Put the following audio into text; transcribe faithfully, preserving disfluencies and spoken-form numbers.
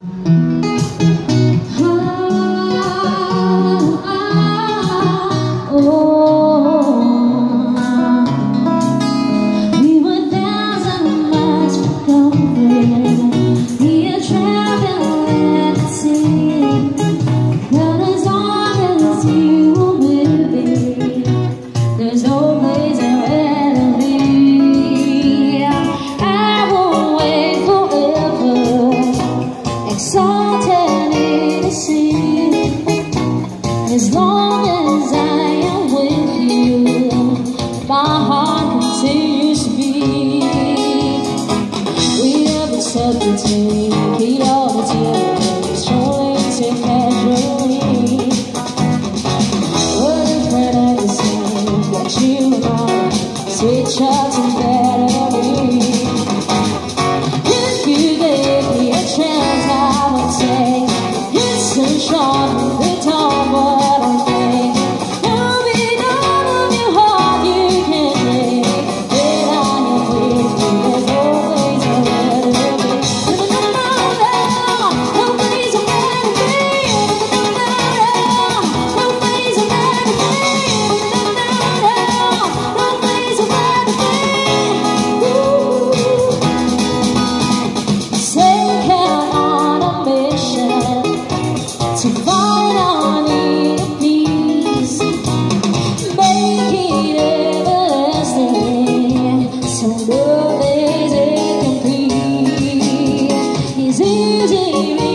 As long as I am with you, my heart continues to beat. We have accepted to be all the time, strolling so casually. What if when I decide that you are sweet shots and battery? If you gave me a chance, I would say it's so short, the time, but to find our need of peace, make it everlasting, so love is incomplete. It's easy.